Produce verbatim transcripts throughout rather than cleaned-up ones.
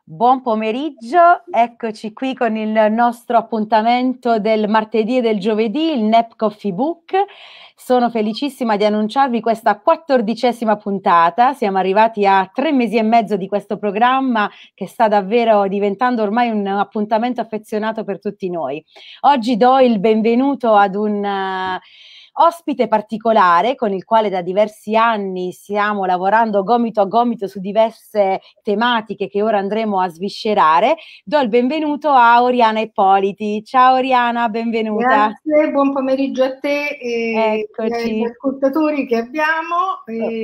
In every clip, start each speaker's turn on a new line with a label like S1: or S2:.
S1: Buon pomeriggio, eccoci qui con il nostro appuntamento del martedì e del giovedì, il N E P Coffee Book. Sono felicissima di annunciarvi questa quattordicesima puntata. Siamo arrivati a tre mesi e mezzo di questo programma che sta davvero diventando ormai un appuntamento affezionato per tutti noi. Oggi do il benvenuto ad un uh, ospite particolare con il quale da diversi anni stiamo lavorando gomito a gomito su diverse tematiche che ora andremo a sviscerare. Do il benvenuto a Oriana Ippoliti. Ciao Oriana, benvenuta.
S2: Grazie, buon pomeriggio a te e agli
S1: Eccoci.
S2: ascoltatori che abbiamo.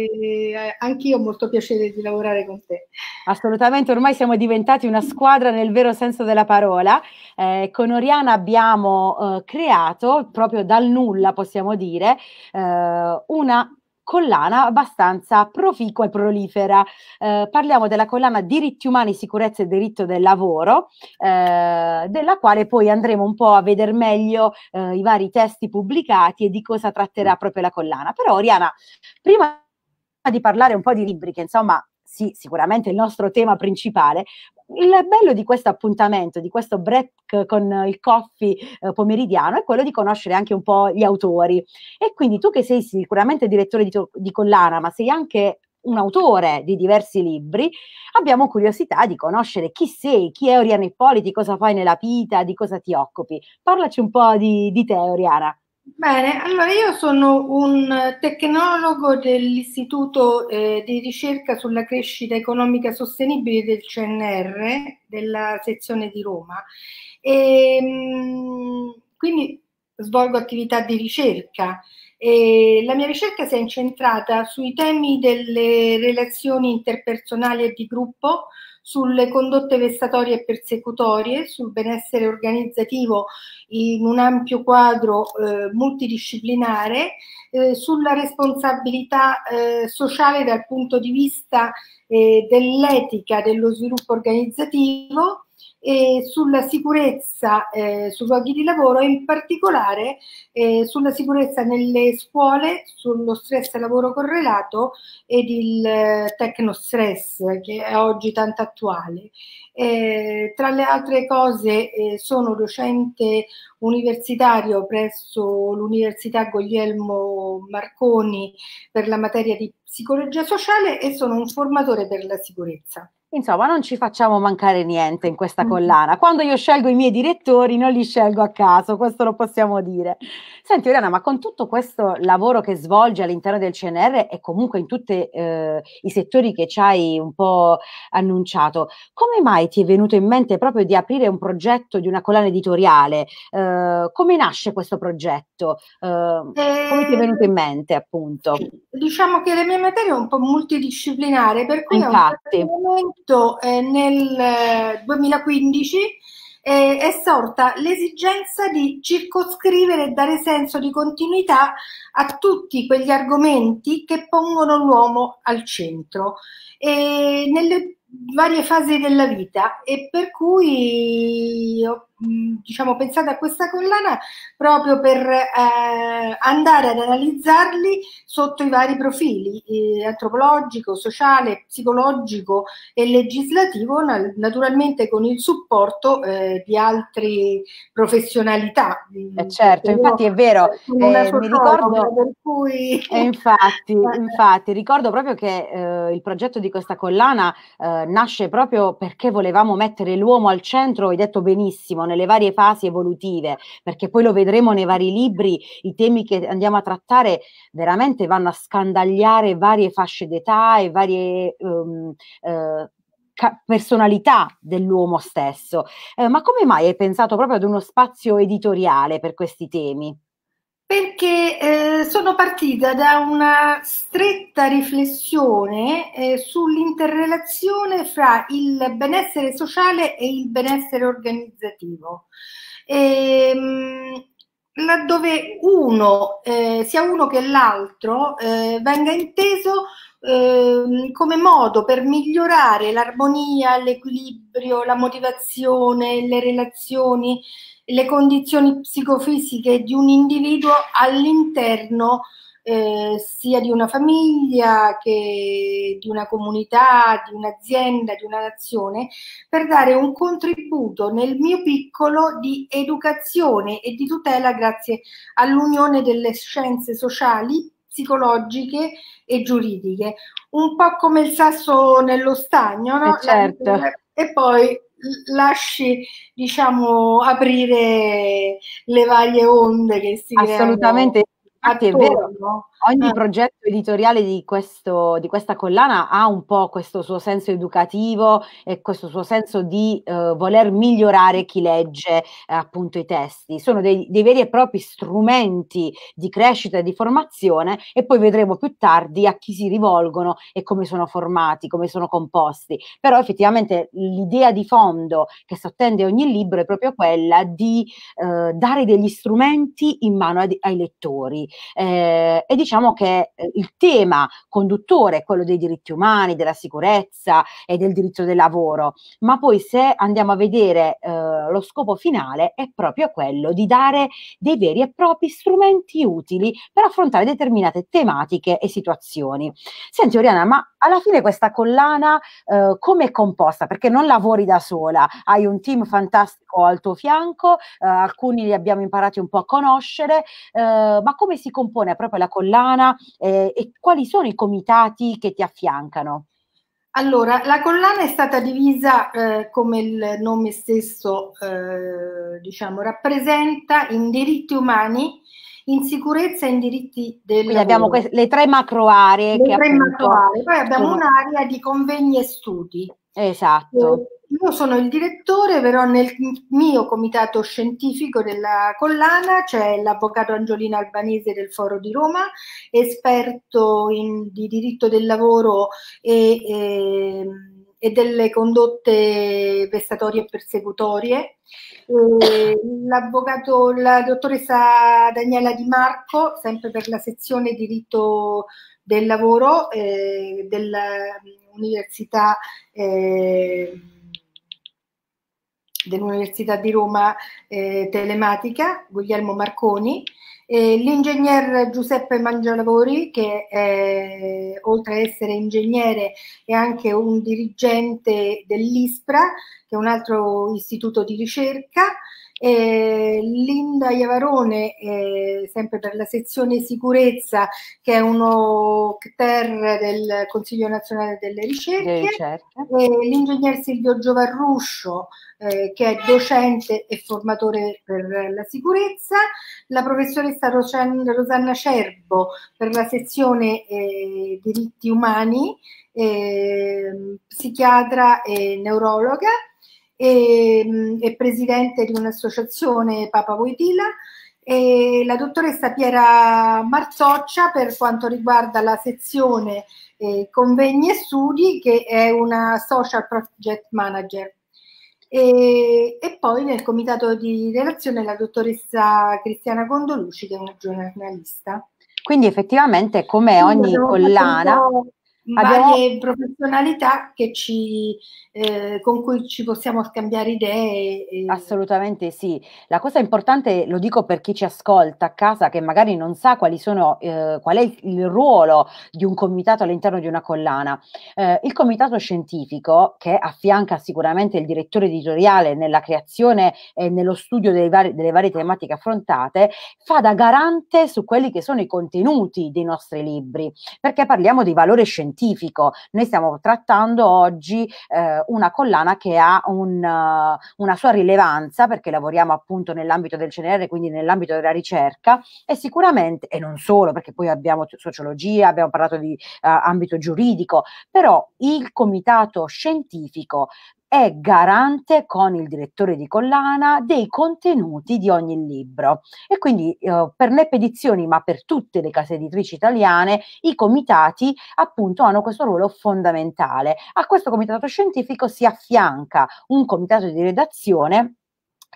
S2: E anch'io ho molto piacere di lavorare con te.
S1: Assolutamente, ormai siamo diventati una squadra nel vero senso della parola. Eh, con Oriana abbiamo eh, creato, proprio dal nulla possiamo dire, eh, una collana abbastanza proficua e prolifera. Eh, parliamo della collana Diritti Umani, Sicurezza e Diritto del Lavoro, eh, della quale poi andremo un po' a vedere meglio eh, i vari testi pubblicati e di cosa tratterà proprio la collana. Però Oriana, prima di parlare un po' di libri, che insomma sì, sicuramente il nostro tema principale, il bello di questo appuntamento, di questo break con il coffee eh, pomeridiano, è quello di conoscere anche un po' gli autori. E quindi tu che sei sicuramente direttore di, di collana, ma sei anche un autore di diversi libri, abbiamo curiosità di conoscere chi sei, chi è Oriana Ippoliti, cosa fai nella vita, di cosa ti occupi. Parlaci un po' di, di te, Oriana.
S2: Bene, allora io sono un tecnologo dell'Istituto eh, di ricerca sulla crescita economica sostenibile del C N R, della sezione di Roma, e mh, quindi svolgo attività di ricerca. E la mia ricerca si è incentrata sui temi delle relazioni interpersonali e di gruppo, sulle condotte vessatorie e persecutorie, sul benessere organizzativo in un ampio quadro eh, multidisciplinare, eh, sulla responsabilità eh, sociale dal punto di vista eh, dell'etica dello sviluppo organizzativo e sulla sicurezza eh, sui luoghi di lavoro e in particolare eh, sulla sicurezza nelle scuole, sullo stress lavoro correlato ed il eh, tecnostress che è oggi tanto attuale. Eh, tra le altre cose eh, sono docente universitario presso l'Università Guglielmo Marconi per la materia di psicologia sociale e sono un formatore per la sicurezza.
S1: Insomma, non ci facciamo mancare niente in questa collana. Quando io scelgo i miei direttori, non li scelgo a caso, questo lo possiamo dire. Senti, Oriana, ma con tutto questo lavoro che svolgi all'interno del C N R e comunque in tutti eh, i settori che ci hai un po' annunciato, come mai ti è venuto in mente proprio di aprire un progetto di una collana editoriale? Eh, come nasce questo progetto? Eh, come ti è
S2: Eh,
S1: venuto in mente, appunto?
S2: diciamo che la mia materia è un po' multidisciplinare, per cui a un certo
S1: Infatti.
S2: momento eh, nel eh, duemilaquindici eh, è sorta l'esigenza di circoscrivere e dare senso di continuità a tutti quegli argomenti che pongono l'uomo al centro e nelle varie fasi della vita, e per cui ho diciamo pensato a questa collana proprio per eh, andare ad analizzarli sotto i vari profili eh, antropologico, sociale, psicologico e legislativo, naturalmente con il supporto eh, di altre professionalità.
S1: Eh
S2: Perché
S1: certo,
S2: io
S1: infatti è vero,
S2: sono una
S1: eh, mi
S2: sociologa,
S1: ricordo,
S2: per cui
S1: e infatti, infatti, ricordo proprio che eh, il progetto di questa collana eh, nasce proprio perché volevamo mettere l'uomo al centro, hai detto benissimo, nelle varie fasi evolutive, perché poi lo vedremo nei vari libri, i temi che andiamo a trattare veramente vanno a scandagliare varie fasce d'età e varie um, eh, personalità dell'uomo stesso. Eh, ma come mai hai pensato proprio ad uno spazio editoriale per questi temi?
S2: Perché eh, sono partita da una stretta riflessione eh, sull'interrelazione fra il benessere sociale e il benessere organizzativo. Ehm, laddove uno, eh, sia uno che l'altro, eh, venga inteso eh, come modo per migliorare l'armonia, l'equilibrio, la motivazione, le relazioni le condizioni psicofisiche di un individuo all'interno eh, sia di una famiglia che di una comunità, di un'azienda, di una nazione, per dare un contributo nel mio piccolo di educazione e di tutela grazie all'unione delle scienze sociali, psicologiche e giuridiche, un po' come il sasso nello stagno, no?
S1: Eh certo.
S2: E poi lasci, diciamo, aprire le varie onde che si
S1: Assolutamente,
S2: creano
S1: infatti è vero,
S2: attorno.
S1: ogni
S2: Eh.
S1: progetto editoriale di questo di questa collana ha un po' questo suo senso educativo e questo suo senso di, uhm, voler migliorare chi legge, eh, appunto i testi. Sono dei dei veri e propri strumenti di crescita e di formazione, e poi vedremo più tardi a chi si rivolgono e come sono formati, come sono composti. Però effettivamente l'idea di fondo che sottende ogni libro è proprio quella di, uhm, dare degli strumenti in mano ad ai lettori. Eh, e diciamo che eh, il tema conduttore è quello dei diritti umani, della sicurezza e del diritto del lavoro, ma poi se andiamo a vedere eh, lo scopo finale è proprio quello di dare dei veri e propri strumenti utili per affrontare determinate tematiche e situazioni. Senti Oriana, ma alla fine questa collana eh, come è composta? Perché non lavori da sola, hai un team fantastico al tuo fianco, eh, alcuni li abbiamo imparati un po' a conoscere, eh, ma come si compone proprio la collana eh, e quali sono i comitati che ti affiancano?
S2: Allora, la collana è stata divisa, eh, come il nome stesso eh, diciamo, rappresenta, in diritti umani, in sicurezza e in diritti del
S1: Quindi abbiamo
S2: lavoro.
S1: le tre macro aree
S2: Le
S1: che
S2: tre macro
S1: appunto
S2: aree. Poi abbiamo
S1: sono...
S2: un'area di convegni e studi.
S1: Esatto.
S2: Eh, io sono il direttore, però nel mio comitato scientifico della collana c'è l'avvocato Angiolina Albanese del Foro di Roma, esperto in, di diritto del lavoro e, e, e delle condotte vessatorie e persecutorie. L'avvocato, la dottoressa Daniela Di Marco, sempre per la sezione diritto del lavoro eh, dell'Università eh, dell'Università di Roma eh, Telematica, Guglielmo Marconi, eh, l'ingegner Giuseppe Mangialavori, che è, oltre a essere ingegnere è anche un dirigente dell'ISPRA, che è un altro istituto di ricerca, eh, Linda Iavarone, eh, sempre per la sezione sicurezza, che è uno C T E R del Consiglio Nazionale delle Ricerche, eh, l'ingegner Silvio Giovarruscio, eh, che è docente e formatore per la sicurezza, la professoressa Rosanna Cerbo per la sezione eh, diritti umani, eh, psichiatra e neurologa, e, e presidente di un'associazione Papa Voitila, e la dottoressa Piera Marzoccia per quanto riguarda la sezione eh, convegni e studi, che è una social project manager. E, e poi nel comitato di relazione la dottoressa Cristiana Condoluci, che è una giornalista.
S1: Quindi effettivamente, come ogni collana,
S2: varie professionalità che ci, eh, con cui ci possiamo scambiare idee. E...
S1: Assolutamente sì. La cosa importante, lo dico per chi ci ascolta a casa, che magari non sa quali sono, eh, qual è il, il ruolo di un comitato all'interno di una collana. Eh, il comitato scientifico, che affianca sicuramente il direttore editoriale nella creazione e nello studio dei vari, delle varie tematiche affrontate, fa da garante su quelli che sono i contenuti dei nostri libri, perché parliamo di valore scientifico. Noi stiamo trattando oggi eh, una collana che ha un, uh, una sua rilevanza, perché lavoriamo appunto nell'ambito del C N R, quindi nell'ambito della ricerca, e sicuramente, e non solo, perché poi abbiamo sociologia, abbiamo parlato di uh, ambito giuridico, però il comitato scientifico è garante con il direttore di collana dei contenuti di ogni libro, e quindi eh, per le edizioni, ma per tutte le case editrici italiane, i comitati appunto hanno questo ruolo fondamentale. A questo comitato scientifico si affianca un comitato di redazione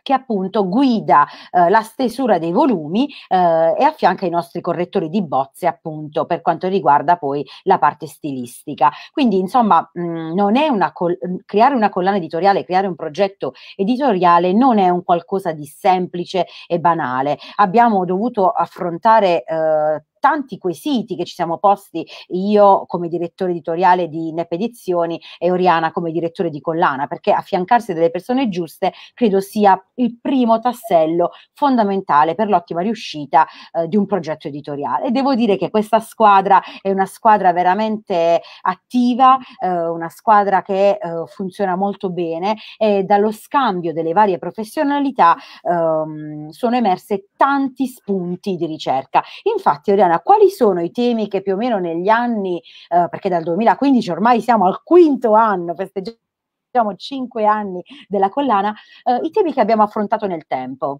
S1: che appunto guida eh, la stesura dei volumi eh, e affianca i nostri correttori di bozze appunto per quanto riguarda poi la parte stilistica. Quindi insomma mh, non è una creare una collana editoriale, creare un progetto editoriale non è un qualcosa di semplice e banale. Abbiamo dovuto affrontare eh, tanti quesiti che ci siamo posti, io come direttore editoriale di N E P Edizioni e Oriana come direttore di collana, perché affiancarsi delle persone giuste credo sia il primo tassello fondamentale per l'ottima riuscita eh, di un progetto editoriale. E devo dire che questa squadra è una squadra veramente attiva, eh, una squadra che eh, funziona molto bene, e dallo scambio delle varie professionalità ehm, sono emerse tanti spunti di ricerca. Infatti, Oriana, quali sono i temi che più o meno negli anni, eh, perché dal duemilaquindici ormai siamo al quinto anno, festeggiamo cinque anni della collana, eh, i temi che abbiamo affrontato nel tempo?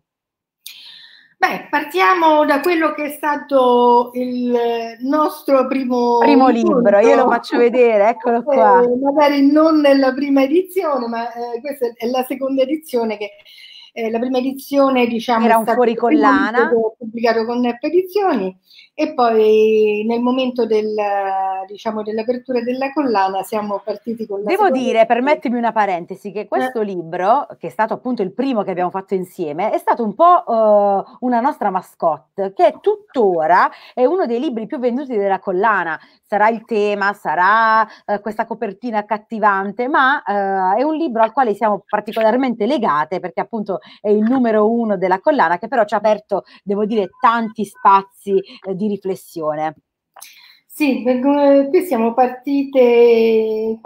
S2: Beh, partiamo da quello che è stato il nostro primo,
S1: primo
S2: incontro.
S1: libro, io lo faccio vedere, eccolo qua.
S2: Eh, magari non nella prima edizione, ma eh, questa è la seconda edizione che eh, la prima edizione, diciamo,
S1: era
S2: è
S1: un
S2: stato
S1: fuori collana
S2: pubblicato con N E P Edizioni, e poi nel momento del, diciamo, dell'apertura della collana siamo partiti con la
S1: Devo
S2: seconda
S1: dire,
S2: edizione.
S1: permettimi una parentesi, che questo eh. libro, che è stato appunto il primo che abbiamo fatto insieme, è stato un po' uh, una nostra mascotte, che tuttora è uno dei libri più venduti della collana. Sarà il tema, sarà uh, questa copertina accattivante, ma uh, è un libro al quale siamo particolarmente legate, perché appunto è il numero uno della collana, che però ci ha aperto, devo dire, tanti spazi uh, di riflessione.
S2: Sì, qui siamo partite in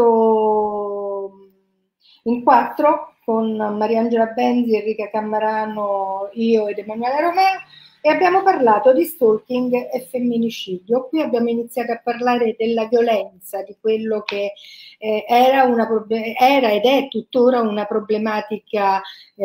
S2: quattro, in quattro con Mariangela Benzi, Enrica Cammarano, io ed Emanuele Romeo, e abbiamo parlato di stalking e femminicidio. Qui abbiamo iniziato a parlare della violenza, di quello che eh, era, una era ed è tuttora una problematica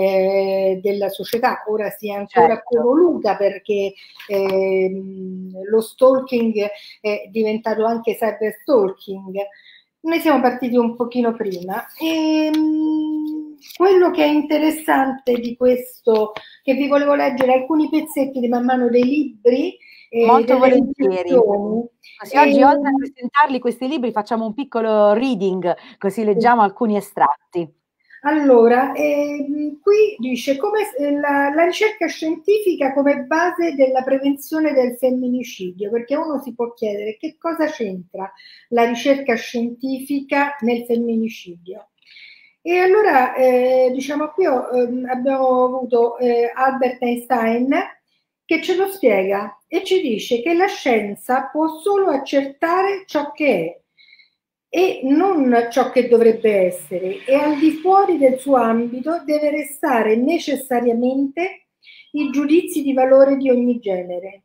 S2: eh, della società. Ora si è ancora certo. più evoluta, perché eh, lo stalking è diventato anche cyber stalking. Noi siamo partiti un pochino prima, e mh, quello che è interessante di questo, che vi volevo leggere alcuni pezzetti di man mano dei libri, eh,
S1: molto volentieri. Così oggi,
S2: e...
S1: oltre a presentarli questi libri, facciamo un piccolo reading, così leggiamo sì. alcuni estratti.
S2: Allora, ehm, qui dice come la, la ricerca scientifica come base della prevenzione del femminicidio, perché uno si può chiedere che cosa c'entra la ricerca scientifica nel femminicidio. E allora, eh, diciamo, qui eh, abbiamo avuto eh, Albert Einstein che ce lo spiega e ci dice che la scienza può solo accertare ciò che è e non ciò che dovrebbe essere, e al di fuori del suo ambito deve restare necessariamente i giudizi di valore di ogni genere.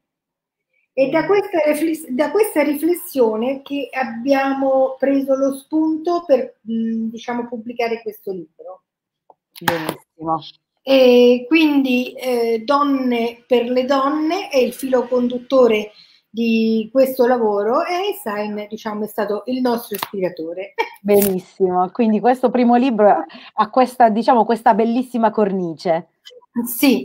S2: E da questa, da questa riflessione che abbiamo preso lo spunto per, diciamo, pubblicare questo libro.
S1: Benissimo.
S2: E quindi eh, Donne per le donne è il filo conduttore di questo lavoro, e Einstein, diciamo, è stato il nostro ispiratore.
S1: Benissimo, quindi questo primo libro ha questa, diciamo, questa bellissima cornice.
S2: Sì,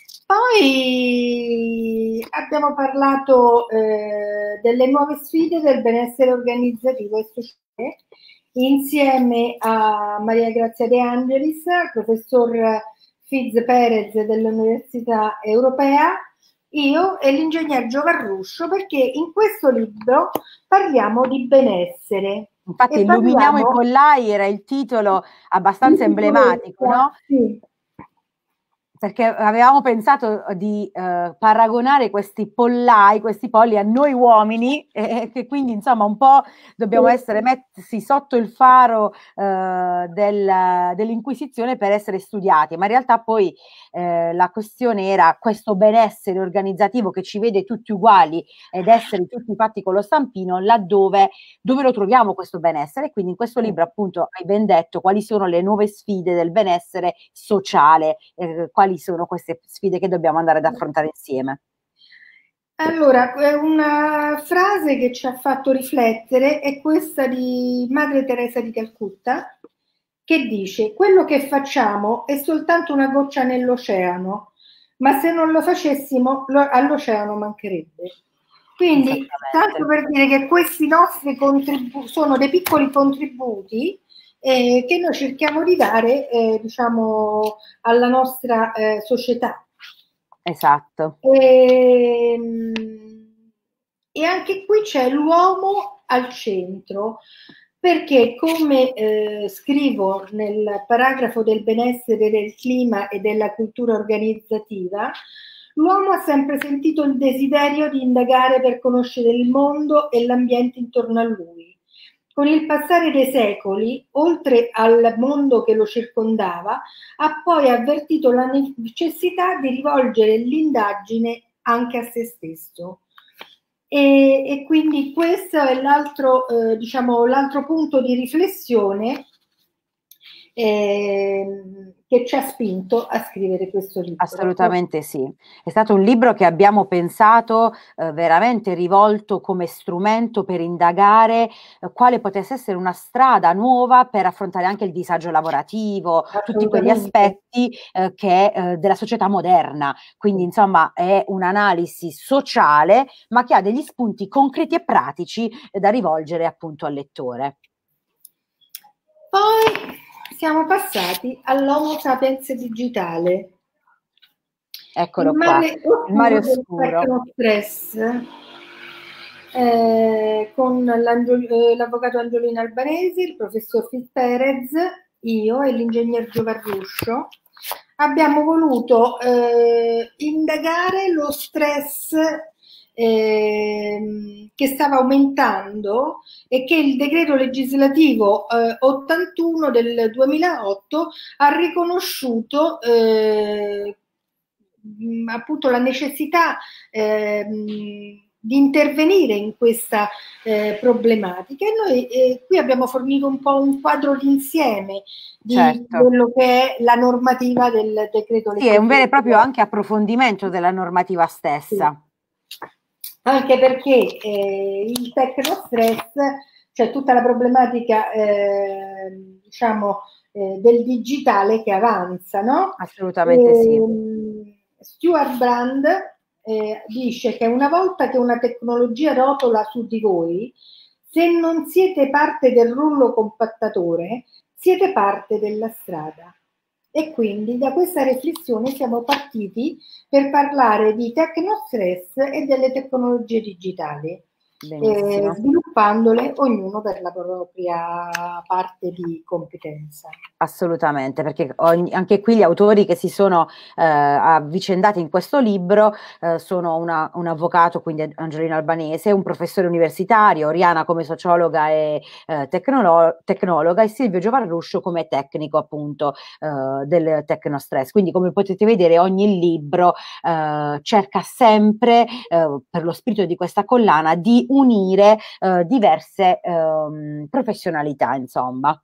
S2: poi abbiamo parlato eh, delle nuove sfide del benessere organizzativo e sociale insieme a Maria Grazia De Angelis, al professor Fiz Perez dell'Università Europea, io e l'ingegner Giovarruscio, perché in questo libro parliamo di benessere.
S1: Infatti, Illuminiamo parliamo... i pollai era il titolo abbastanza il emblematico, titolo, no?
S2: Sì.
S1: Perché avevamo pensato di eh, paragonare questi pollai, questi polli a noi uomini, e che quindi insomma un po' dobbiamo essere messi sotto il faro eh, del, dell'Inquisizione per essere studiati, ma in realtà poi eh, la questione era questo benessere organizzativo che ci vede tutti uguali ed essere tutti fatti con lo stampino, laddove dove lo troviamo questo benessere. Quindi in questo libro appunto hai ben detto quali sono le nuove sfide del benessere sociale, eh, quali sono queste sfide che dobbiamo andare ad affrontare insieme.
S2: Allora, una frase che ci ha fatto riflettere è questa di Madre Teresa di Calcutta, che dice: quello che facciamo è soltanto una goccia nell'oceano, ma se non lo facessimo lo, all'oceano mancherebbe. Quindi, tanto per dire che questi nostri contributi sono dei piccoli contributi eh, che noi cerchiamo di dare, eh, diciamo, alla nostra eh, società.
S1: Esatto.
S2: E, e anche qui c'è l'uomo al centro, perché come eh, scrivo nel paragrafo del benessere del clima e della cultura organizzativa, l'uomo ha sempre sentito il desiderio di indagare per conoscere il mondo e l'ambiente intorno a lui. Con il passare dei secoli, oltre al mondo che lo circondava, ha poi avvertito la necessità di rivolgere l'indagine anche a se stesso. E, e quindi questo è l'altro, eh, diciamo, l'altro punto di riflessione eh, che ci ha spinto a scrivere questo libro.
S1: Assolutamente sì, è stato un libro che abbiamo pensato eh, veramente rivolto come strumento per indagare eh, quale potesse essere una strada nuova per affrontare anche il disagio lavorativo, tutti quegli aspetti eh, che, eh, della società moderna. Quindi insomma è un'analisi sociale, ma che ha degli spunti concreti e pratici eh, da rivolgere appunto al lettore.
S2: Poi siamo passati all'Homo sapiens digitale.
S1: Eccolo
S2: il
S1: qua,
S2: mare
S1: il mare
S2: oscuro
S1: oscuro.
S2: Stress, eh, con l'avvocato Angiolino Albanesi, il professor Fitz Perez, io e l'ingegner Giovarruscio abbiamo voluto eh, indagare lo stress eh, che stava aumentando e che il decreto legislativo eh, ottantuno del duemilaotto ha riconosciuto eh, appunto la necessità eh, di intervenire in questa eh, problematica, e noi eh, qui abbiamo fornito un po' un quadro d'insieme di
S1: certo.
S2: quello che è la normativa del decreto legislativo.
S1: Sì, è un vero e proprio anche approfondimento della normativa stessa.
S2: Sì. Anche perché eh, il tecnostress, cioè tutta la problematica eh, diciamo eh, del digitale che avanza, no?
S1: Assolutamente
S2: e,
S1: sì.
S2: Stuart Brand eh, dice che una volta che una tecnologia rotola su di voi, se non siete parte del rullo compattatore, siete parte della strada. E quindi da questa riflessione siamo partiti per parlare di tecnostress e delle tecnologie digitali, eh, sviluppandole ognuno per la propria parte di competenza.
S1: Assolutamente, perché ogni, anche qui gli autori che si sono eh, avvicendati in questo libro eh, sono una, un avvocato, quindi Angiolino Albanese, un professore universitario, Oriana come sociologa e eh, tecnolo tecnologa, e Silvio Giovarruscio come tecnico appunto eh, del tecnostress. Quindi come potete vedere ogni libro eh, cerca sempre, eh, per lo spirito di questa collana, di unire eh, diverse eh, professionalità, insomma.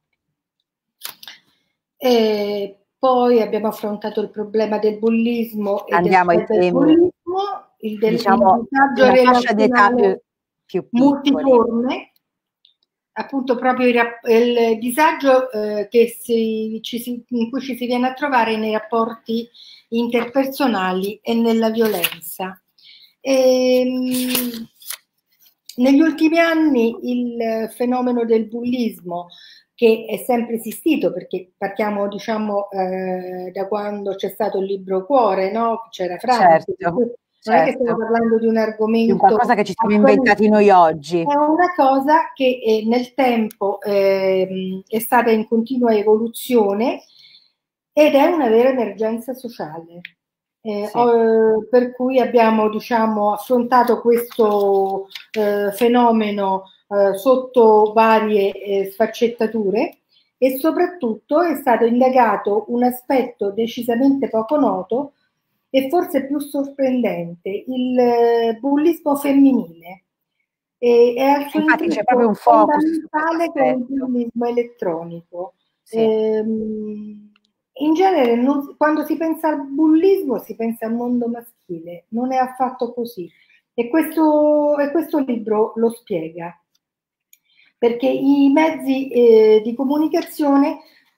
S2: E poi abbiamo affrontato il problema del bullismo e
S1: Andiamo
S2: del
S1: ai temi,
S2: bullismo, il del
S1: diciamo,
S2: disagio
S1: una fascia d'età più, più
S2: multiforme, appunto proprio il, il disagio eh, che si, ci si, in cui ci si viene a trovare nei rapporti interpersonali e nella violenza. E, mh, negli ultimi anni il fenomeno del bullismo, che è sempre esistito, perché partiamo diciamo eh, da quando c'è stato il libro Cuore, no? C'era Franco,
S1: certo,
S2: non
S1: certo.
S2: è che stiamo parlando di un argomento,
S1: di un qualcosa che ci siamo inventati noi oggi.
S2: È una cosa che eh, nel tempo eh, è stata in continua evoluzione ed è una vera emergenza sociale. Eh,
S1: sì.
S2: oh, per cui abbiamo diciamo, affrontato questo eh, fenomeno eh, sotto varie eh, sfaccettature, e soprattutto è stato indagato un aspetto decisamente poco noto e forse più sorprendente: il eh, bullismo femminile. E è al suo
S1: Infatti c'è proprio un focus su questo
S2: fondamentale con il
S1: aspetto.
S2: bullismo elettronico.
S1: Sì.
S2: Ehm, in genere non, quando si pensa al bullismo si pensa al mondo maschile, non è affatto così, e questo, e questo libro lo spiega, perché i mezzi eh, di comunicazione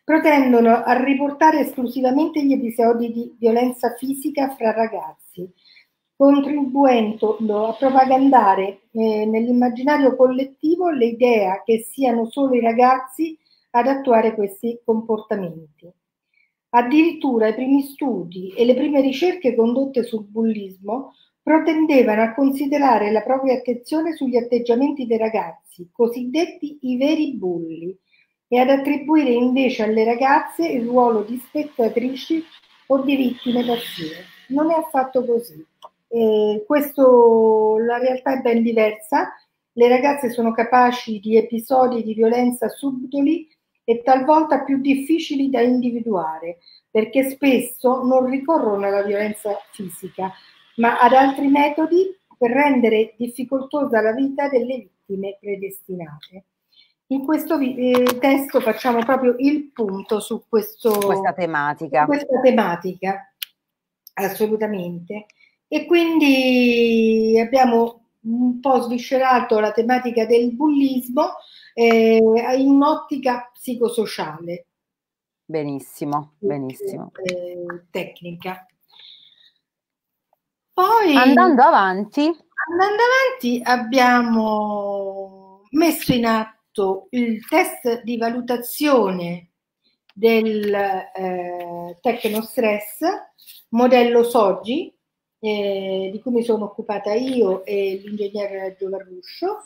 S2: protendono a riportare esclusivamente gli episodi di violenza fisica fra ragazzi, contribuendo a propagandare eh, nell'immaginario collettivo l'idea che siano solo i ragazzi ad attuare questi comportamenti. Addirittura i primi studi e le prime ricerche condotte sul bullismo protendevano a considerare la propria attenzione sugli atteggiamenti dei ragazzi, cosiddetti i veri bulli, e ad attribuire invece alle ragazze il ruolo di spettatrici o di vittime passive. Non è affatto così. Eh, questo, la realtà è ben diversa. Le ragazze sono capaci di episodi di violenza subdoli e talvolta più difficili da individuare, perché spesso non ricorrono alla violenza fisica, ma ad altri metodi per rendere difficoltosa la vita delle vittime predestinate. In questo eh, testo facciamo proprio il punto su questo,
S1: questa tematica.
S2: Su questa tematica, assolutamente. E quindi abbiamo un po' sviscerato la tematica del bullismo eh, in un'ottica psicosociale.
S1: Benissimo, benissimo.
S2: Eh, tecnica. Poi,
S1: andando avanti,
S2: andando avanti, abbiamo messo in atto il test di valutazione del eh, Tecnostress, modello Soggi, eh, di cui mi sono occupata io e l'ingegnere Giovarruscio.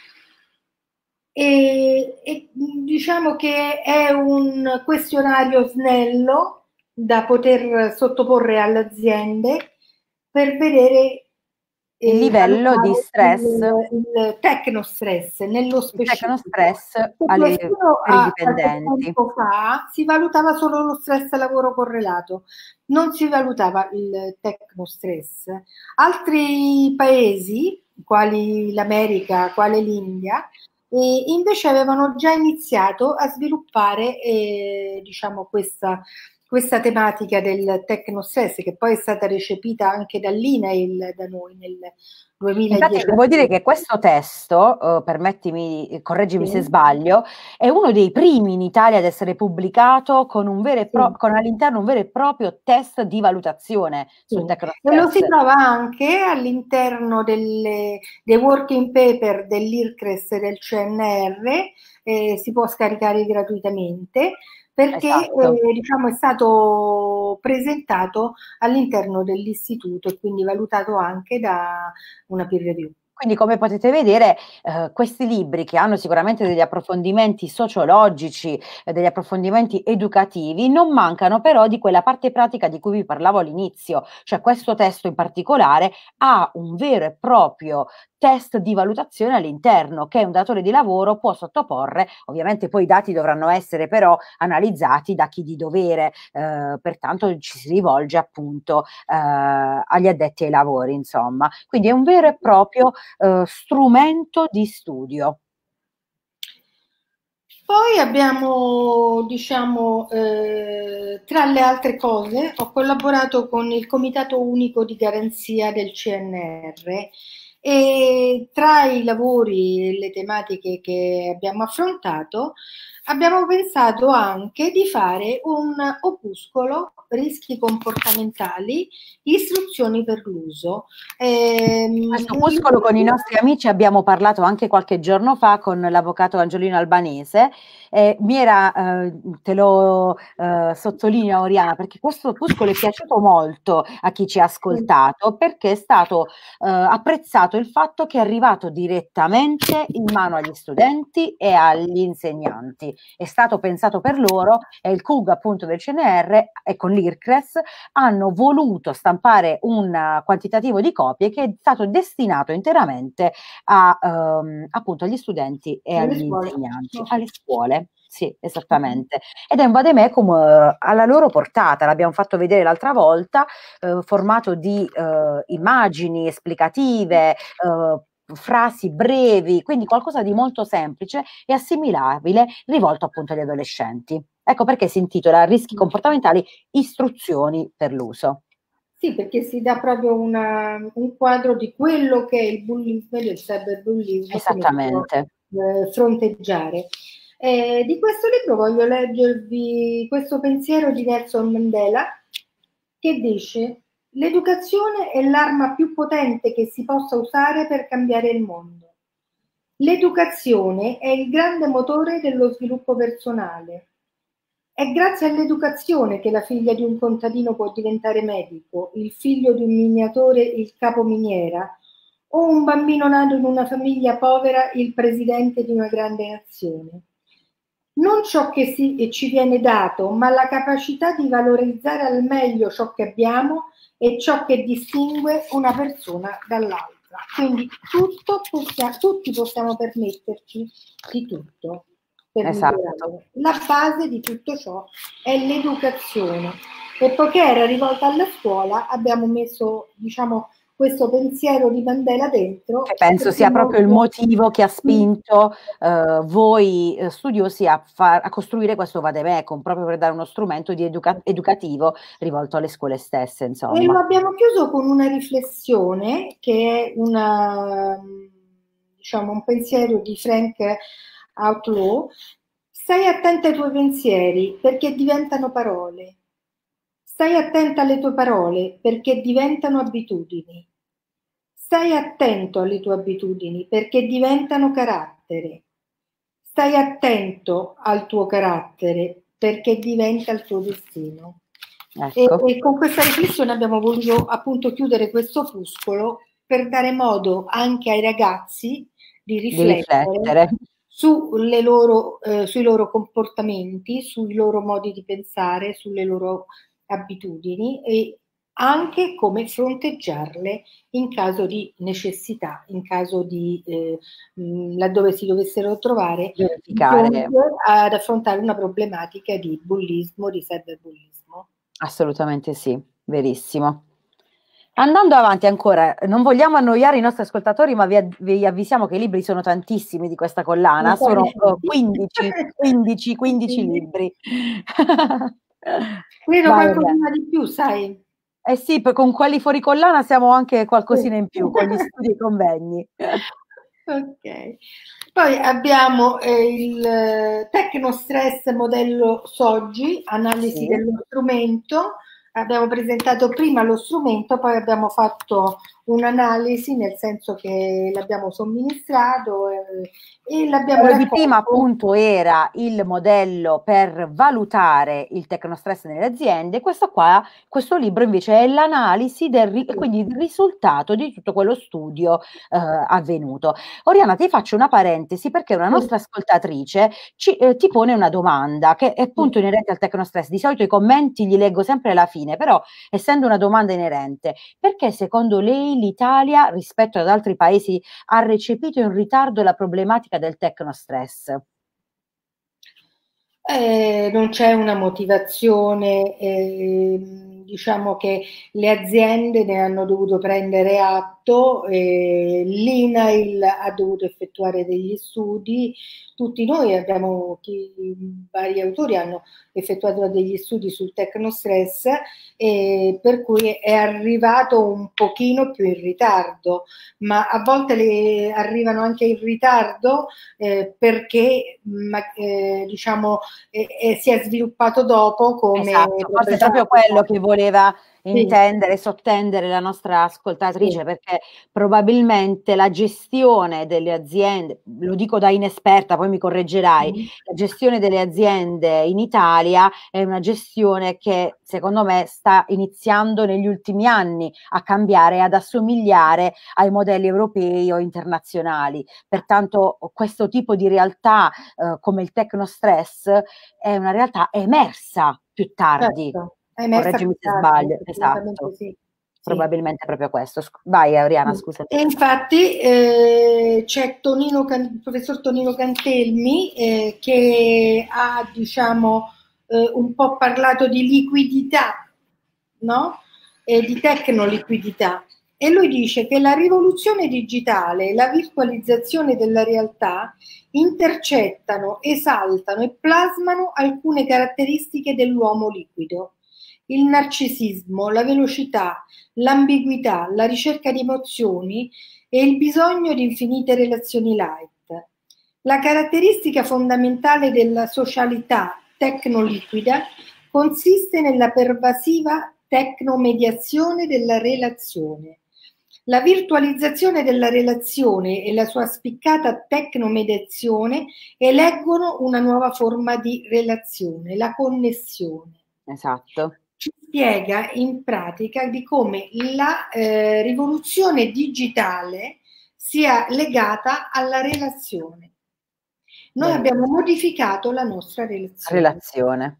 S2: E, e diciamo che è un questionario snello da poter sottoporre alle aziende per vedere
S1: il livello di stress,
S2: il, il tecnostress nello specifico.
S1: Il tecnostress alle, per i dipendenti.
S2: Tempo fa si valutava solo lo stress lavoro correlato, non si valutava il tecnostress. Altri paesi, quali l'America, quale l'India, e invece avevano già iniziato a sviluppare eh, diciamo questa, questa tematica del tecnostress, che poi è stata recepita anche dall'I N A I L da noi nel duemiladieci.
S1: Infatti devo dire che questo testo, uh, permettimi, correggimi sì. se sbaglio, è uno dei primi in Italia ad essere pubblicato con, un vero e pro- sì. con all'interno un vero e proprio test di valutazione sì. sul tecnostress.
S2: E lo si trova anche all'interno delle, dei working paper dell'I R C R E S e del C N R, eh, si può scaricare gratuitamente, perché esatto. eh, diciamo, è stato presentato all'interno dell'istituto e quindi valutato anche da una peer review.
S1: Quindi, come potete vedere, eh, questi libri, che hanno sicuramente degli approfondimenti sociologici, eh, degli approfondimenti educativi, non mancano però di quella parte pratica di cui vi parlavo all'inizio. Cioè, questo testo in particolare ha un vero e proprio test di valutazione all'interno che un datore di lavoro può sottoporre. Ovviamente poi i dati dovranno essere però analizzati da chi di dovere, eh, pertanto ci si rivolge appunto eh, agli addetti ai lavori, insomma. Quindi è un vero e proprio eh, strumento di studio.
S2: Poi abbiamo, diciamo, eh, tra le altre cose, ho collaborato con il Comitato Unico di Garanzia del C N R, e tra i lavori e le tematiche che abbiamo affrontato abbiamo pensato anche di fare un opuscolo rischi comportamentali, istruzioni per l'uso.
S1: Eh, Questo opuscolo con i nostri amici abbiamo parlato anche qualche giorno fa con l'avvocato Angiolino Albanese. Eh, mi era, eh, te lo eh, sottolineo Oriana, perché questo opuscolo è piaciuto molto a chi ci ha ascoltato, perché è stato eh, apprezzato il fatto che è arrivato direttamente in mano agli studenti e agli insegnanti. È stato pensato per loro, e il C U G appunto del C N R e con l'I R C R E S hanno voluto stampare un quantitativo di copie che è stato destinato interamente a, um, appunto agli studenti e
S2: alle
S1: agli
S2: scuole.
S1: insegnanti, no. alle scuole. Sì, esattamente. Ed è un vademecum uh, alla loro portata, l'abbiamo fatto vedere l'altra volta, uh, formato di uh, immagini esplicative, uh, frasi brevi, quindi qualcosa di molto semplice e assimilabile, rivolto appunto agli adolescenti. Ecco perché si intitola Rischi comportamentali, istruzioni per l'uso.
S2: Sì, perché si dà proprio una, un quadro di quello che è il bullismo e del cyberbullismo.
S1: Esattamente.
S2: Eh, fronteggiare. E di questo libro voglio leggervi questo pensiero di Nelson Mandela, che dice: l'educazione è l'arma più potente che si possa usare per cambiare il mondo. L'educazione è il grande motore dello sviluppo personale. È grazie all'educazione che la figlia di un contadino può diventare medico, il figlio di un miniatore il capominiera, o un bambino nato in una famiglia povera il presidente di una grande nazione. Non ciò che si, ci viene dato, ma la capacità di valorizzare al meglio ciò che abbiamo e ciò che distingue una persona dall'altra. Quindi tutto possiamo, tutti possiamo permetterci di tutto per
S1: Esatto.
S2: migliorare. La base di tutto ciò è l'educazione. E poiché era rivolta alla scuola, abbiamo messo, diciamo, questo pensiero di Mandela dentro.
S1: Che penso sia proprio il motivo che ha spinto eh, voi eh, studiosi a, far, a costruire questo vademecum, proprio per dare uno strumento di educa educativo rivolto alle scuole stesse, insomma.
S2: E lo abbiamo chiuso con una riflessione che è una, diciamo, un pensiero di Frank Outlaw. Stai attenta ai tuoi pensieri perché diventano parole. Stai attenta alle tue parole perché diventano abitudini. Stai attento alle tue abitudini perché diventano carattere. Stai attento al tuo carattere perché diventa il tuo destino. Ecco. E, e con questa riflessione abbiamo voluto appunto chiudere questo opuscolo per dare modo anche ai ragazzi di riflettere, di riflettere. Sulle loro, eh, sui loro comportamenti, sui loro modi di pensare, sulle loro abitudini e anche come fronteggiarle in caso di necessità, in caso di eh, mh, laddove si dovessero trovare ad affrontare una problematica di bullismo, di cyberbullismo.
S1: Assolutamente sì, verissimo. Andando avanti ancora, non vogliamo annoiare i nostri ascoltatori, ma vi, vi avvisiamo che i libri sono tantissimi di questa collana, sono uh, quindici, quindici, quindici libri.
S2: Credo qualcosina di più, sai.
S1: Eh sì, con quelli fuori collana siamo anche qualcosina in più, con gli studi e i convegni.
S2: Ok. Poi abbiamo eh, il Tecnostress modello Soggi, analisi sì. dello strumento. Abbiamo presentato prima lo strumento, poi abbiamo fatto un'analisi, nel senso che l'abbiamo somministrato e, e l'abbiamo
S1: raccolto. Prima appunto era il modello per valutare il tecnostress nelle aziende, questo qua, questo libro invece è l'analisi del, quindi il risultato di tutto quello studio eh, avvenuto. Oriana, ti faccio una parentesi perché una nostra ascoltatrice ci, eh, ti pone una domanda che è appunto inerente al tecnostress. Di solito i commenti li leggo sempre alla fine, però essendo una domanda inerente, perché secondo lei l'Italia rispetto ad altri paesi ha recepito in ritardo la problematica del tecnostress?
S2: Eh, non c'è una motivazione, eh, diciamo che le aziende ne hanno dovuto prendere atto, eh, l'I N A I L ha dovuto effettuare degli studi, tutti noi abbiamo, chi, vari autori hanno effettuato degli studi sul tecnostress, eh, per cui è arrivato un pochino più in ritardo, ma a volte le arrivano anche in ritardo eh, perché ma, eh, diciamo E, e si è sviluppato dopo come
S1: esatto, forse è proprio quello che voleva intendere, sì. sottendere la nostra ascoltatrice, sì. perché probabilmente la gestione delle aziende, lo dico da inesperta, poi mi correggerai, mm. la gestione delle aziende in Italia è una gestione che secondo me sta iniziando negli ultimi anni a cambiare, ad assomigliare ai modelli europei o internazionali. Pertanto questo tipo di realtà eh, come il tecnostress è una realtà emersa più tardi.
S2: Certo.
S1: Correggimi se sbaglio, esatto. Sì. Probabilmente sì. Proprio questo. Vai Oriana, scusa.
S2: E infatti eh, c'è Tonino il professor Tonino Cantelmi eh, che ha, diciamo, eh, un po' parlato di liquidità, no? E di tecnoliquidità. E lui dice che la rivoluzione digitale e la virtualizzazione della realtà intercettano, esaltano e plasmano alcune caratteristiche dell'uomo liquido. Il narcisismo, la velocità, l'ambiguità, la ricerca di emozioni e il bisogno di infinite relazioni light. La caratteristica fondamentale della socialità tecnoliquida consiste nella pervasiva tecnomediazione della relazione. La virtualizzazione della relazione e la sua spiccata tecnomediazione eleggono una nuova forma di relazione, la connessione.
S1: Esatto.
S2: Ci spiega in pratica di come la eh, rivoluzione digitale sia legata alla relazione. Noi
S1: Bellissimo.
S2: abbiamo modificato la nostra relazione.
S1: Relazione.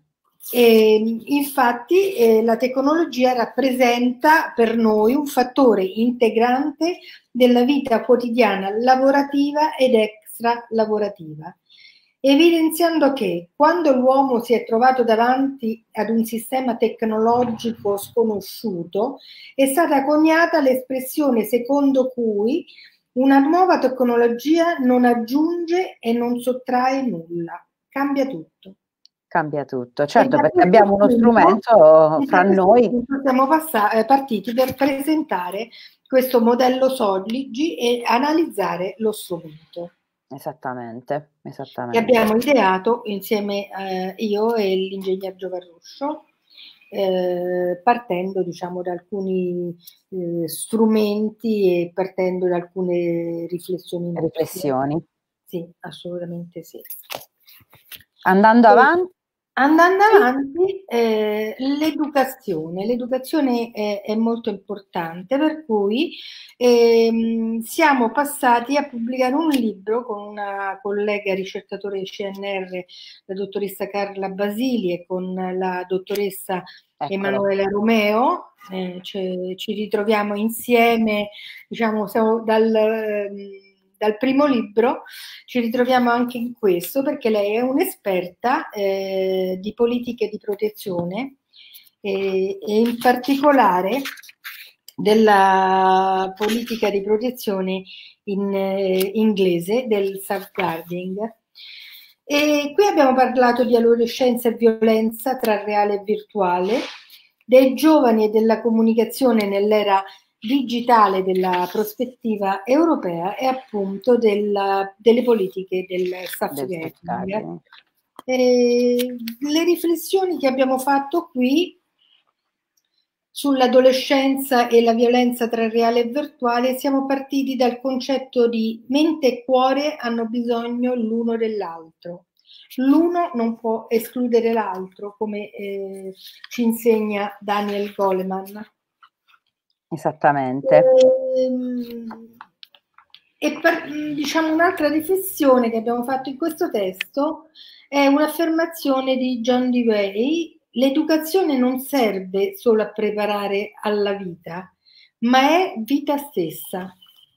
S2: E, infatti eh, la tecnologia rappresenta per noi un fattore integrante della vita quotidiana lavorativa ed extra lavorativa, evidenziando che quando l'uomo si è trovato davanti ad un sistema tecnologico sconosciuto è stata coniata l'espressione secondo cui una nuova tecnologia non aggiunge e non sottrae nulla, cambia tutto.
S1: Cambia tutto, certo, perché abbiamo uno strumento fra noi.
S2: Siamo passati, partiti per presentare questo modello Soligi e analizzare lo strumento.
S1: Esattamente, esattamente.
S2: Che abbiamo ideato insieme eh, io e l'ingegner Giovarroscio, eh, partendo diciamo da alcuni eh, strumenti e partendo da alcune riflessioni.
S1: Riflessioni.
S2: Sì, assolutamente sì.
S1: Andando avanti.
S2: Andando avanti, eh, l'educazione. L'educazione è, è molto importante, per cui ehm, siamo passati a pubblicare un libro con una collega ricercatore del C N R, la dottoressa Carla Basili, e con la dottoressa Eccolo. Emanuela Romeo. Eh, ci, ci ritroviamo insieme, diciamo, siamo dal... Ehm, dal primo libro ci ritroviamo anche in questo, perché lei è un'esperta eh, di politiche di protezione eh, e in particolare della politica di protezione in eh, inglese, del safeguarding. E qui abbiamo parlato di adolescenza e violenza tra reale e virtuale, dei giovani e della comunicazione nell'era digitale della prospettiva europea e appunto della, delle politiche del safeguarding. Eh, le riflessioni che abbiamo fatto qui sull'adolescenza e la violenza tra reale e virtuale, siamo partiti dal concetto di mente e cuore hanno bisogno l'uno dell'altro. L'uno non può escludere l'altro, come eh, ci insegna Daniel Goleman.
S1: Esattamente.
S2: E, e per, diciamo, un'altra riflessione che abbiamo fatto in questo testo è un'affermazione di John Dewey: l'educazione non serve solo a preparare alla vita, ma è vita stessa.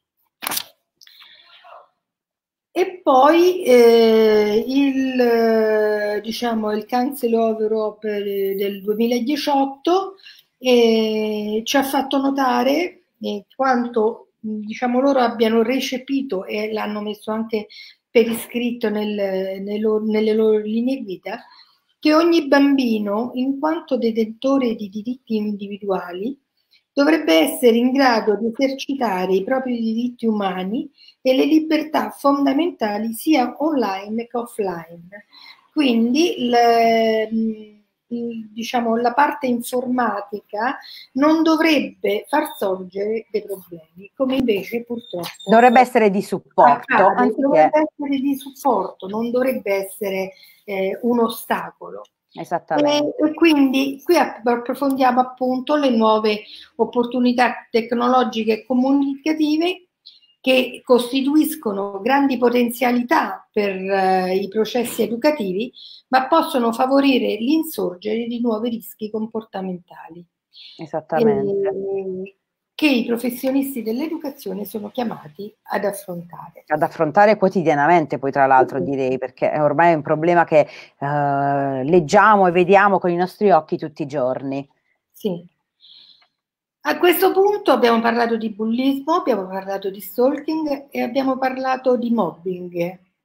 S2: E poi eh, il, diciamo, il Council of Europe del duemiladiciotto eh, ci ha fatto notare eh, quanto diciamo, loro abbiano recepito e l'hanno messo anche per iscritto nel, nel, nelle loro linee guida, che ogni bambino, in quanto detentore di diritti individuali, dovrebbe essere in grado di esercitare i propri diritti umani e le libertà fondamentali sia online che offline. Quindi le, diciamo, la parte informatica non dovrebbe far sorgere dei problemi, come invece purtroppo
S1: dovrebbe essere di supporto,
S2: accade,
S1: anziché...
S2: dovrebbe essere di supporto, non dovrebbe essere eh, un ostacolo.
S1: Esattamente.
S2: E, e quindi qui approfondiamo appunto le nuove opportunità tecnologiche e comunicative che costituiscono grandi potenzialità per eh, i processi educativi, ma possono favorire l'insorgere di nuovi rischi comportamentali.
S1: Esattamente.
S2: E, che i professionisti dell'educazione sono chiamati ad affrontare.
S1: Ad affrontare quotidianamente, poi tra l'altro direi, perché ormai è un problema che eh, leggiamo e vediamo con i nostri occhi tutti i giorni.
S2: Sì. A questo punto abbiamo parlato di bullismo, abbiamo parlato di stalking e abbiamo parlato di mobbing.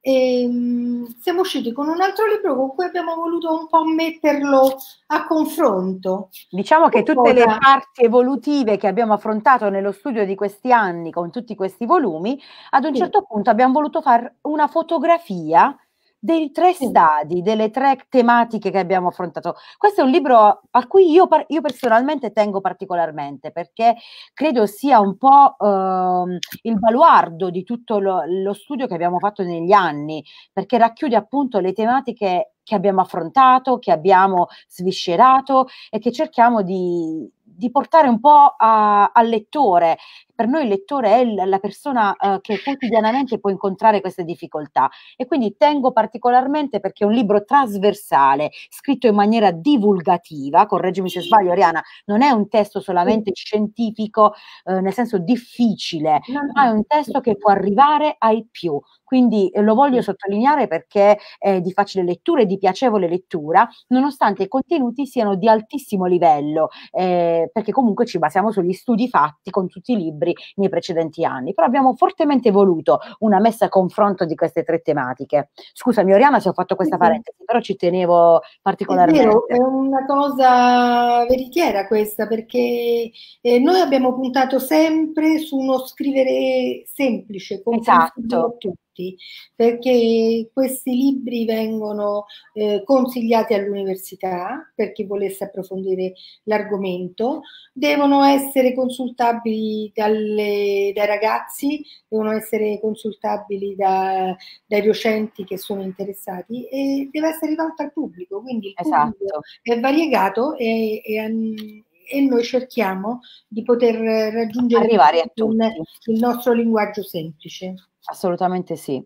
S2: E, mh, siamo usciti con un altro libro con cui abbiamo voluto un po' metterlo a confronto.
S1: Diciamo che
S2: Che
S1: tutte le
S2: cosa?
S1: parti evolutive che abbiamo affrontato nello studio di questi anni con tutti questi volumi, ad un
S2: Sì,
S1: certo punto abbiamo voluto fare una fotografia dei tre
S2: sì.
S1: stadi, delle tre tematiche che abbiamo affrontato. Questo è un libro a cui io, par- io personalmente tengo particolarmente, perché credo sia un po' ehm, il baluardo di tutto lo, lo studio che abbiamo fatto negli anni, perché racchiude appunto le tematiche che abbiamo affrontato, che abbiamo sviscerato e che cerchiamo di, di portare un po' a- al lettore. Per noi il lettore è il- la persona eh, che quotidianamente può incontrare queste difficoltà, e quindi tengo particolarmente perché è un libro trasversale, scritto in maniera divulgativa, correggimi se sbaglio Oriana, non è un testo
S2: Sì.
S1: solamente scientifico, eh, nel senso difficile,
S2: No,
S1: ma è
S2: no.
S1: un testo che può arrivare ai più. Quindi eh, lo voglio
S2: Sì.
S1: sottolineare perché è di facile lettura e di piacevole lettura, nonostante i contenuti siano di altissimo livello, eh, perché comunque ci basiamo sugli studi fatti con tutti i libri nei precedenti anni. Però abbiamo fortemente voluto una messa a confronto di queste tre tematiche. Scusami, Oriana, se ho fatto
S2: Sì,
S1: questa
S2: sì.
S1: parentesi, però ci tenevo
S2: È vero,
S1: particolarmente.
S2: è una cosa veritiera questa, perché eh, noi abbiamo puntato sempre su uno scrivere semplice, comprensibile a
S1: Esatto,
S2: tutti, perché questi libri vengono eh, consigliati all'università per chi volesse approfondire l'argomento, devono essere consultabili dalle- dai ragazzi, devono essere consultabili da- dai docenti che sono interessati e deve essere rivolta al pubblico, quindi il pubblico
S1: esatto.
S2: è variegato e, e, e noi cerchiamo di poter raggiungere
S1: Arrivare a
S2: tutti con
S1: tutti,
S2: il nostro linguaggio semplice.
S1: assolutamente sì.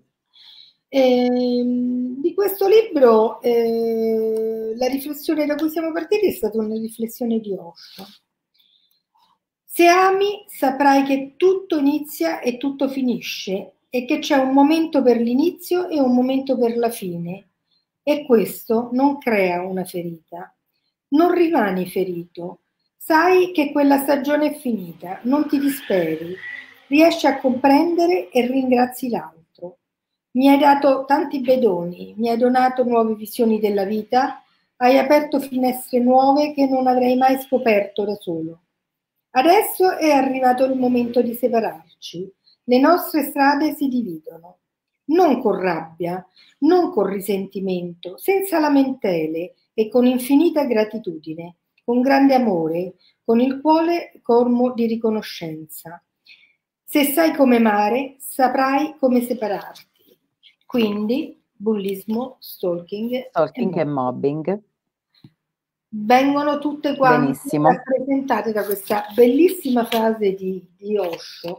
S2: Ehm, di questo libro eh, la riflessione da cui siamo partiti è stata una riflessione di Osho. Se ami, saprai che tutto inizia e tutto finisce e che c'è un momento per l'inizio e un momento per la fine. E questo non crea una ferita. Non rimani ferito. Sai che quella stagione è finita, non ti disperi. Riesci a comprendere e ringrazi l'altro. Mi hai dato tanti bedoni, mi hai donato nuove visioni della vita, hai aperto finestre nuove che non avrei mai scoperto da solo. Adesso è arrivato il momento di separarci. Le nostre strade si dividono. Non con rabbia, non con risentimento, senza lamentele e con infinita gratitudine, con grande amore, con il cuore colmo di riconoscenza. Se sai come amare, saprai come separarti. Quindi, bullismo, stalking e
S1: Stalking e
S2: mobbing
S1: mobbing,
S2: vengono tutte quante
S1: benissimo.
S2: rappresentate da questa bellissima frase di, di Osho.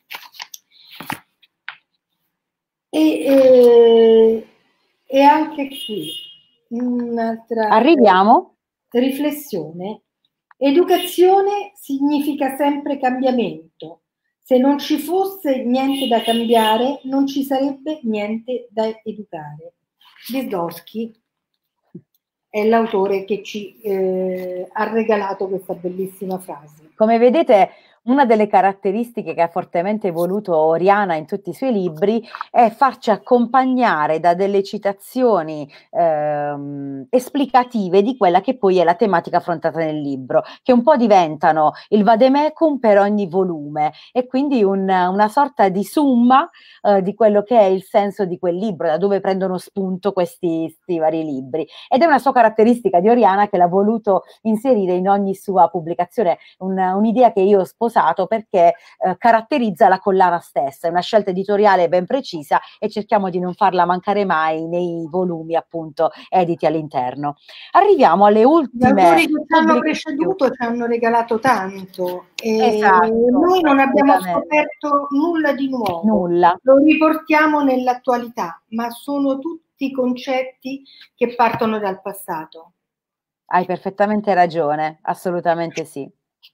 S2: E, eh, e anche qui un'altra
S1: Arriviamo.
S2: eh, riflessione. Educazione significa sempre cambiamento. Se non ci fosse niente da cambiare, non ci sarebbe niente da educare. Vygotsky è l'autore che ci eh, ha regalato questa bellissima frase.
S1: Come vedete, una delle caratteristiche che ha fortemente voluto Oriana in tutti i suoi libri è farci accompagnare da delle citazioni ehm, esplicative di quella che poi è la tematica affrontata nel libro, che un po' diventano il vademecum per ogni volume e quindi un, una sorta di summa eh, di quello che è il senso di quel libro, da dove prendono spunto questi, questi vari libri. Ed è una sua caratteristica di Oriana che l'ha voluto inserire in ogni sua pubblicazione, un, un'idea che io ho sposato perché eh, caratterizza la collana stessa, è una scelta editoriale ben precisa e cerchiamo di non farla mancare mai nei volumi appunto editi all'interno. Arriviamo alle
S2: Gli
S1: ultime
S2: autori che ci hanno
S1: pubblicazioni.
S2: preceduto ci hanno regalato tanto e
S1: Esatto,
S2: noi non abbiamo
S1: assolutamente.
S2: scoperto nulla di nuovo,
S1: Nulla.
S2: lo riportiamo nell'attualità, ma sono tutti concetti che partono dal passato.
S1: Hai perfettamente ragione, assolutamente sì.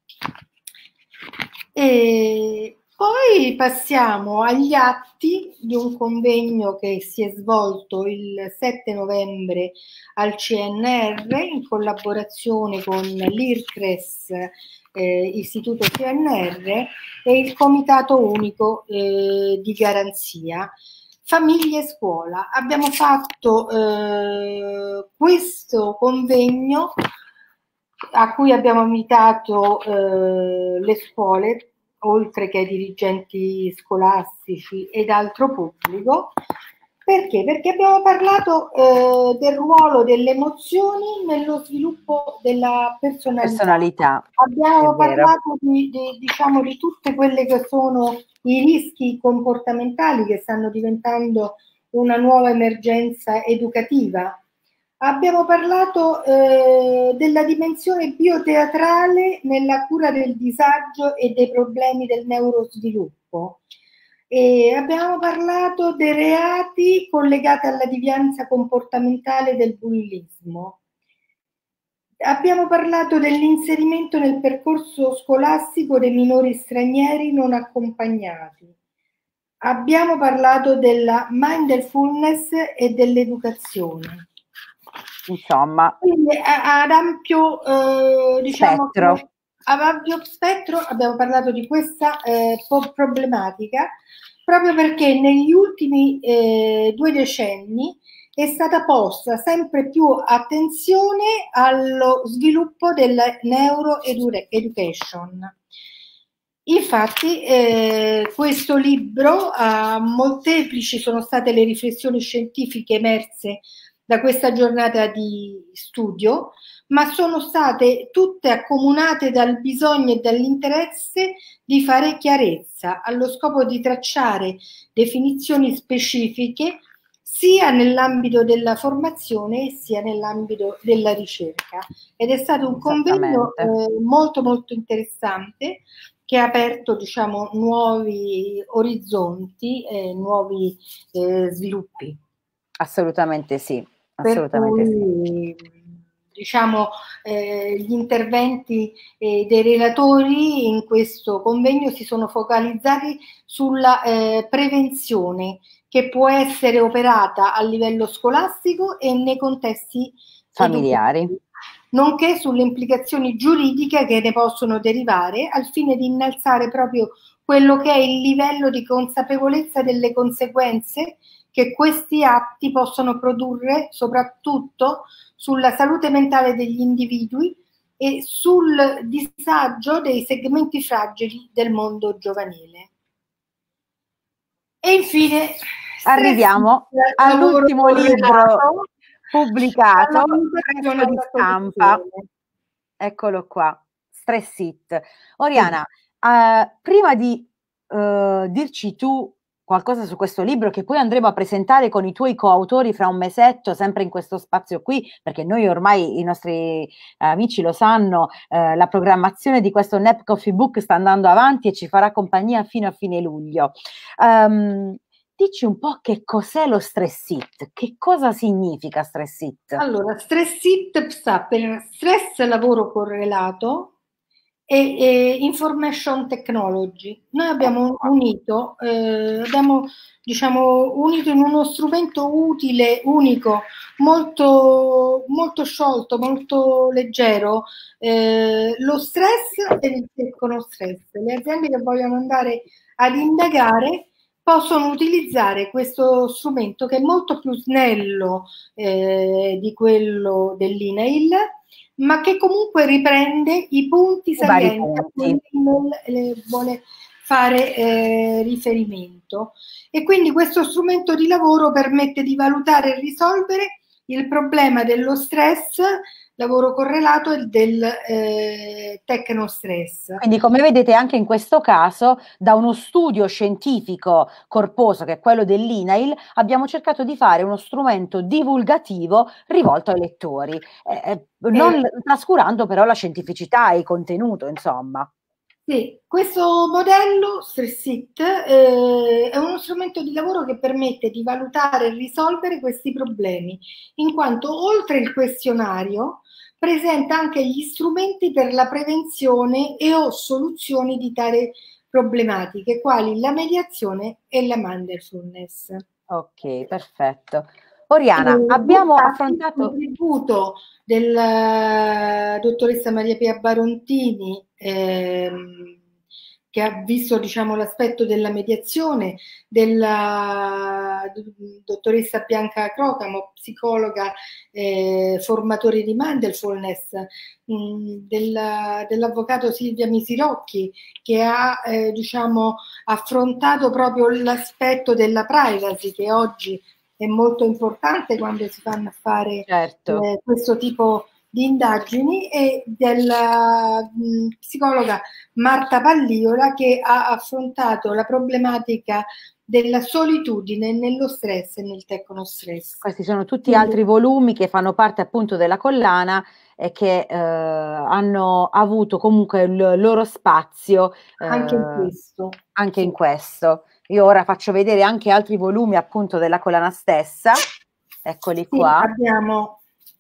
S2: E poi passiamo agli atti di un convegno che si è svolto il sette novembre al C N R in collaborazione con l'I R C R E S, eh, Istituto C N R e il Comitato Unico eh, di Garanzia. famiglia e scuola. Abbiamo fatto eh, questo convegno a cui abbiamo invitato eh, le scuole, oltre che ai dirigenti scolastici ed altro pubblico. Perché? Perché abbiamo parlato eh, del ruolo delle emozioni nello sviluppo della personalità.
S1: Personalità,
S2: Abbiamo
S1: è vero.
S2: parlato di, di, diciamo, di tutte quelle che sono i rischi comportamentali che stanno diventando una nuova emergenza educativa. Abbiamo parlato eh, della dimensione bioteatrale nella cura del disagio e dei problemi del neurosviluppo. E abbiamo parlato dei reati collegati alla devianza comportamentale del bullismo. Abbiamo parlato dell'inserimento nel percorso scolastico dei minori stranieri non accompagnati. Abbiamo parlato della mindfulness e dell'educazione.
S1: Insomma,
S2: quindi ad ampio, eh, diciamo,
S1: spettro.
S2: ad ampio spettro abbiamo parlato di questa eh, problematica, proprio perché negli ultimi eh, due decenni è stata posta sempre più attenzione allo sviluppo della neuroeducation. Infatti eh, questo libro, a molteplici sono state le riflessioni scientifiche emerse da questa giornata di studio, ma sono state tutte accomunate dal bisogno e dall'interesse di fare chiarezza allo scopo di tracciare definizioni specifiche sia nell'ambito della formazione sia nell'ambito della ricerca. Ed è stato un convegno eh, molto molto interessante che ha aperto, diciamo, nuovi orizzonti e nuovi eh, sviluppi.
S1: Assolutamente sì. Assolutamente
S2: per cui, sì. Diciamo, eh, gli interventi eh, dei relatori in questo convegno si sono focalizzati sulla eh, prevenzione che può essere operata a livello scolastico e nei contesti
S1: familiari,
S2: educativi, nonché sulle implicazioni giuridiche che ne possono derivare al fine di innalzare proprio quello che è il livello di consapevolezza delle conseguenze che questi atti possono produrre soprattutto sulla salute mentale degli individui e sul disagio dei segmenti fragili del mondo giovanile. E infine
S1: arriviamo all'ultimo libro pubblicato, Fresco di stampa. Eccolo qua, Stress It. Oriana, sì. uh, prima di uh, dirci tu qualcosa su questo libro che poi andremo a presentare con i tuoi coautori fra un mesetto, sempre in questo spazio qui, perché noi ormai i nostri eh, amici lo sanno, eh, la programmazione di questo N E P Coffee Book sta andando avanti e ci farà compagnia fino a fine luglio. Um, dici un po' che cos'è lo Stress It, che cosa significa Stress It?
S2: Allora, Stress It sta per stress lavoro correlato e, e information technology. Noi abbiamo unito, eh, abbiamo diciamo unito in uno strumento utile, unico, molto, molto sciolto, molto leggero, eh, lo stress e il tecnostress. Le aziende che vogliono andare ad indagare possono utilizzare questo strumento che è molto più snello eh, di quello dell'I N A I L, ma che comunque riprende i punti salienti a cui l'I N A I L vuole fare eh, riferimento. E quindi questo strumento di lavoro permette di valutare e risolvere il problema dello stress, lavoro correlato, e del eh, tecnostress.
S1: Quindi, come vedete, anche in questo caso, da uno studio scientifico corposo, che è quello dell'I N A I L, abbiamo cercato di fare uno strumento divulgativo rivolto ai lettori, eh, non eh. trascurando però la scientificità e il contenuto, insomma.
S2: Sì, questo modello Stress It eh, è uno strumento di lavoro che permette di valutare e risolvere questi problemi, in quanto oltre il questionario presenta anche gli strumenti per la prevenzione e o soluzioni di tali problematiche, quali la mediazione e la mindfulness.
S1: Ok, perfetto. Oriana, e abbiamo affrontato
S2: il contributo della dottoressa Maria Pia Barontini, ehm, che ha visto, diciamo, l'aspetto della mediazione, della dottoressa Bianca Crocamo, psicologa, eh, formatore di mindfulness, mh, della, dell'avvocato Silvia Misirocchi, che ha eh, diciamo, affrontato proprio l'aspetto della privacy, che oggi è molto importante quando si fanno a fare
S1: certo.
S2: eh, questo tipo di indagini, e della mh, psicologa Marta Palliola, che ha affrontato la problematica della solitudine nello stress e nel tecnostress.
S1: Questi sono tutti
S2: Quindi,
S1: altri volumi che fanno parte appunto della collana e che eh, hanno avuto comunque il loro spazio eh,
S2: anche in questo.
S1: anche
S2: Sì.
S1: in questo. Io ora faccio vedere anche altri volumi appunto della collana stessa, eccoli
S2: Sì,
S1: qua.
S2: abbiamo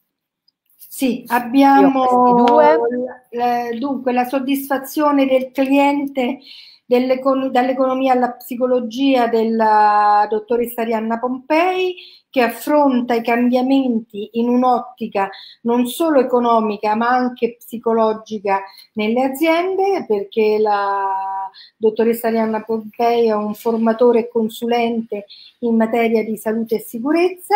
S2: Sì,
S1: Io ho questi
S2: abbiamo
S1: due.
S2: eh, dunque la soddisfazione del cliente dall'economia alla psicologia della dottoressa Arianna Pompei, che affronta i cambiamenti in un'ottica non solo economica ma anche psicologica nelle aziende, perché la dottoressa Arianna Pompei è un formatore e consulente in materia di salute e sicurezza.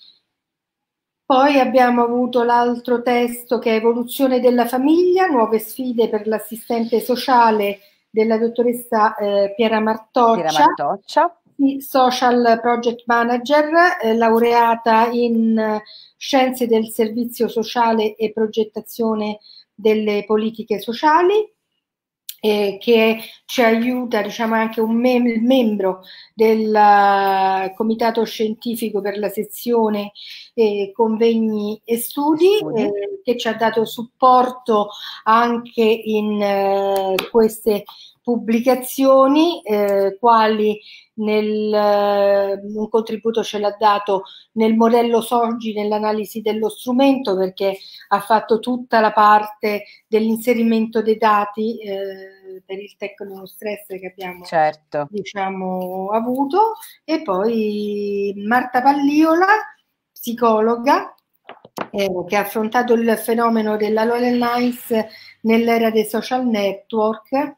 S2: Poi abbiamo avuto l'altro testo che è Evoluzione della famiglia, nuove sfide per l'assistente sociale della dottoressa eh, Piera Martoccia,
S1: Piera Martoccia.
S2: social project manager, eh, laureata in eh, scienze del servizio sociale e progettazione delle politiche sociali, eh, che ci aiuta, diciamo, anche un mem- membro del uh, comitato scientifico per la sezione eh, convegni e studi,
S1: Studi.
S2: eh, che ci ha dato supporto anche in eh, queste pubblicazioni, eh, quali nel, eh, un contributo ce l'ha dato nel modello Soggi, nell'analisi dello strumento, perché ha fatto tutta la parte dell'inserimento dei dati eh, per il tecnostress che abbiamo,
S1: certo,
S2: diciamo, avuto, e poi Marta Palliola, psicologa, eh, che ha affrontato il fenomeno della loneliness nell'era dei social network,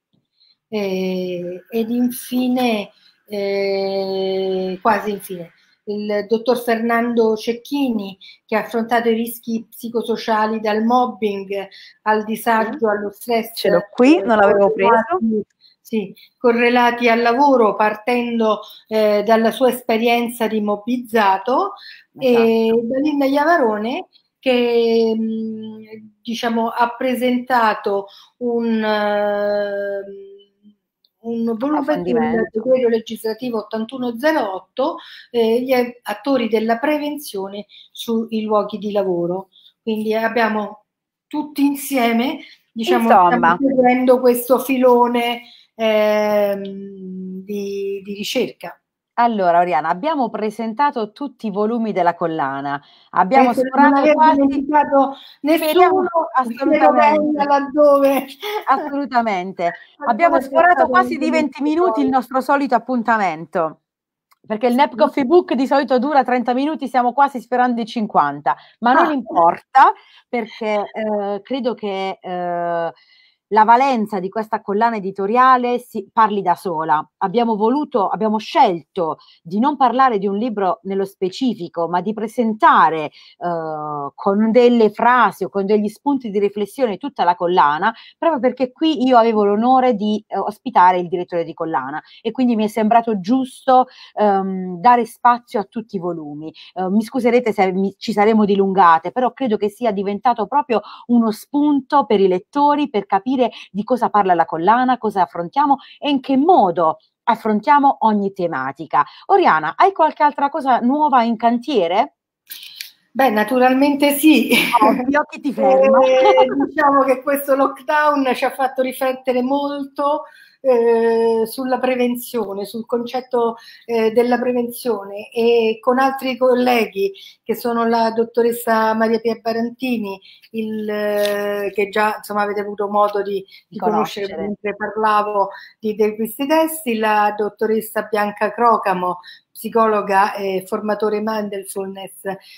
S2: eh, ed infine, eh, quasi infine, il dottor Fernando Cecchini, che ha affrontato i rischi psicosociali dal mobbing al disagio, allo stress.
S1: Ce l'ho qui,
S2: eh,
S1: non l'avevo preso.
S2: Sì, correlati al lavoro, partendo eh, dalla sua esperienza di mobbizzato, esatto. E da Linda Iavarone, che mh, diciamo, ha presentato un, uh, un volume sul decreto legislativo ottantuno zero otto, eh, gli attori della prevenzione sui luoghi di lavoro. Quindi abbiamo tutti insieme, diciamo, stiamo seguendo questo filone eh, di, di ricerca.
S1: Allora, Oriana, abbiamo presentato tutti i volumi della collana, abbiamo
S2: Penso
S1: sforato
S2: non aver
S1: quasi...
S2: dimenticato nessuno,
S1: assolutamente,
S2: laddove...
S1: assolutamente. Abbiamo sforato quasi di venti minuti il nostro solito appuntamento, perché il Nap Coffee Book di solito dura trenta minuti, stiamo quasi sfiorando i cinquanta, ma non ah. importa, perché eh, credo che eh, la valenza di questa collana editoriale si parli da sola. Abbiamo voluto, abbiamo scelto di non parlare di un libro nello specifico, ma di presentare eh, con delle frasi o con degli spunti di riflessione tutta la collana, proprio perché qui io avevo l'onore di eh, ospitare il direttore di collana e quindi mi è sembrato giusto ehm, dare spazio a tutti i volumi. Eh, mi scuserete se mi, ci saremo dilungate, però credo che sia diventato proprio uno spunto per i lettori per capire di cosa parla la collana, cosa affrontiamo e in che modo affrontiamo ogni tematica. Oriana, hai qualche altra cosa nuova in cantiere?
S2: Beh, naturalmente sì.
S1: Oh, gli occhi ti fermo.
S2: eh, diciamo che questo lockdown ci ha fatto riflettere molto eh, sulla prevenzione, sul concetto eh, della prevenzione, e con altri colleghi che sono la dottoressa Maria Pia Barantini, il, eh, che già insomma avete avuto modo di, di conoscere, conoscere mentre parlavo di, di questi testi, la dottoressa Bianca Crocamo, psicologa e formatore mindfulness,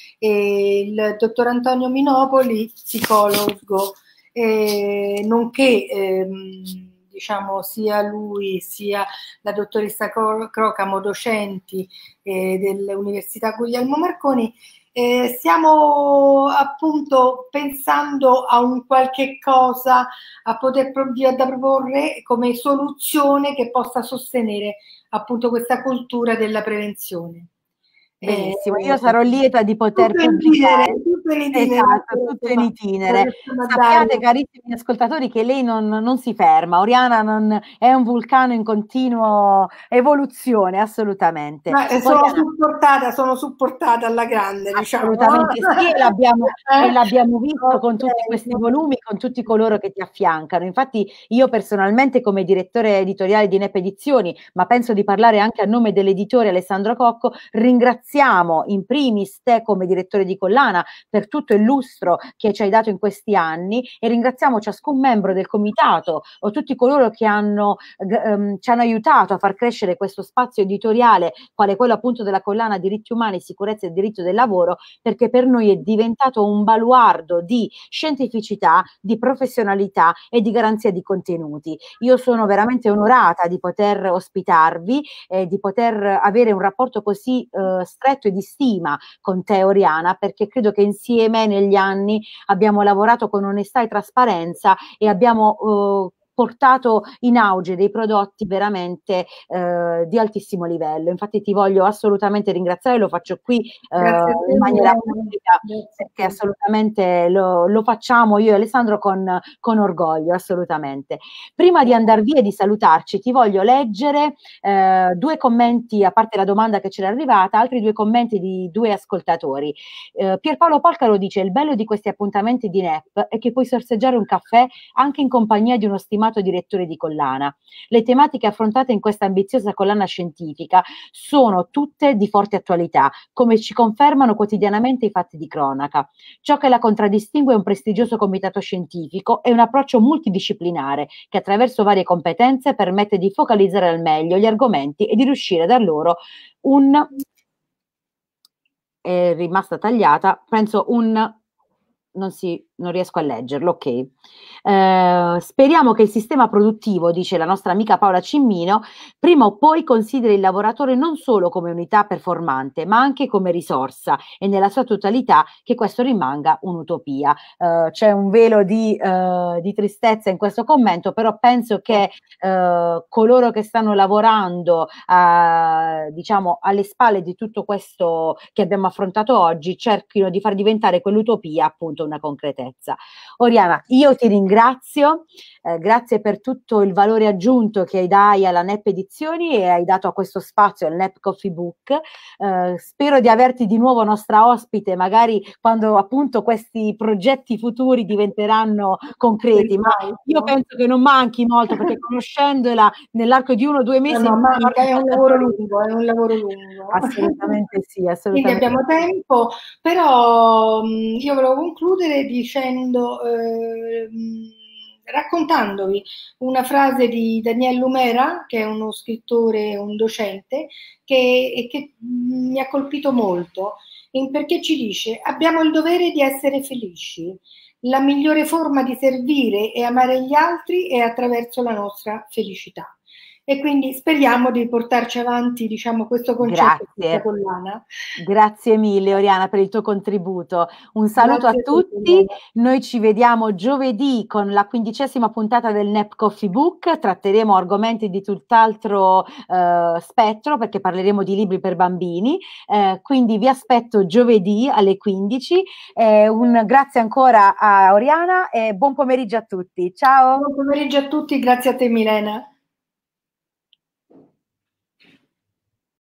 S2: e il dottor Antonio Minopoli, psicologo, eh, nonché ehm, diciamo sia lui sia la dottoressa Crocamo, docenti eh, dell'Università Guglielmo Marconi, eh, stiamo appunto pensando a un qualche cosa a poter da proporre come soluzione che possa sostenere appunto questa cultura della prevenzione.
S1: Benissimo, io sarò lieta di poter
S2: tutto
S1: pubblicare.
S2: In itinere, tutto in itinere,
S1: esatto, tutto in itinere. Sappiate, carissimi ascoltatori, che lei non, non si ferma. Oriana non, è un vulcano in continuo evoluzione, assolutamente.
S2: Ma sono Oriana, supportata, sono supportata alla grande, diciamo.
S1: Assolutamente sì, e l'abbiamo, e l'abbiamo visto okay, con tutti questi volumi, con tutti coloro che ti affiancano. Infatti io personalmente, come direttore editoriale di N E P Edizioni, ma penso di parlare anche a nome dell'editore Alessandro Cocco, ringraziamo in primis te come direttore di collana per tutto il lustro che ci hai dato in questi anni, e ringraziamo ciascun membro del comitato o tutti coloro che hanno, ehm, ci hanno aiutato a far crescere questo spazio editoriale, quale quello appunto della collana Diritti Umani, Sicurezza e Diritto del Lavoro, perché per noi è diventato un baluardo di scientificità, di professionalità e di garanzia di contenuti. Io sono veramente onorata di poter ospitarvi e di poter avere un rapporto così eh, stretto e di stima con te, Oriana, perché credo che insieme negli anni abbiamo lavorato con onestà e trasparenza e abbiamo eh, portato in auge dei prodotti veramente eh, di altissimo livello. Infatti ti voglio assolutamente ringraziare, lo faccio qui eh, in maniera pubblica, perché assolutamente lo, lo facciamo io e Alessandro con, con orgoglio, assolutamente. Prima di andare via e di salutarci, ti voglio leggere eh, due commenti, a parte la domanda che c'era arrivata, altri due commenti di due ascoltatori. Eh, Pierpaolo Palcaro dice: il bello di questi appuntamenti di N E P è che puoi sorseggiare un caffè anche in compagnia di uno stimato direttore di collana. Le tematiche affrontate in questa ambiziosa collana scientifica sono tutte di forte attualità, come ci confermano quotidianamente i fatti di cronaca. Ciò che la contraddistingue è un prestigioso comitato scientifico e un approccio multidisciplinare che attraverso varie competenze permette di focalizzare al meglio gli argomenti e di riuscire a dar loro un... è rimasta tagliata, penso un... non si... non riesco a leggerlo, ok. Eh, speriamo che il sistema produttivo, dice la nostra amica Paola Cimmino, prima o poi consideri il lavoratore non solo come unità performante, ma anche come risorsa, e nella sua totalità che questo rimanga un'utopia. Eh, c'è un velo di, eh, di tristezza in questo commento, però penso che eh, coloro che stanno lavorando a, diciamo, alle spalle di tutto questo che abbiamo affrontato oggi cerchino di far diventare quell'utopia appunto una concretezza. Oriana, io ti ringrazio, eh, grazie per tutto il valore aggiunto che dai alla N E P Edizioni e hai dato a questo spazio, al N E P Coffee Book. Eh, spero di averti di nuovo nostra ospite, magari quando appunto questi progetti futuri diventeranno concreti, ma io penso che non manchi molto, perché conoscendola nell'arco di uno o due mesi...
S2: No, no, manca, è un lavoro lungo, è un lavoro lungo.
S1: Assolutamente sì, assolutamente.
S2: Quindi abbiamo tempo, però mh, io volevo concludere dicendo, eh, mh, raccontandovi una frase di Daniel Lumera, che è uno scrittore, un docente, che, che mh, mi ha colpito molto, perché ci dice: abbiamo il dovere di essere felici. La migliore forma di servire e amare gli altri è attraverso la nostra felicità. E quindi speriamo di portarci avanti, diciamo, questo concetto.
S1: Grazie. Collana. Grazie mille, Oriana, per il tuo contributo. Un saluto Grazie a tutti. A Noi ci vediamo giovedì con la quindicesima puntata del N E P Coffee Book. Tratteremo argomenti di tutt'altro eh, spettro, perché parleremo di libri per bambini. Eh, quindi vi aspetto giovedì alle quindici. Eh, un grazie ancora a Oriana e buon pomeriggio a tutti. Ciao.
S2: Buon pomeriggio a tutti, grazie a te Milena.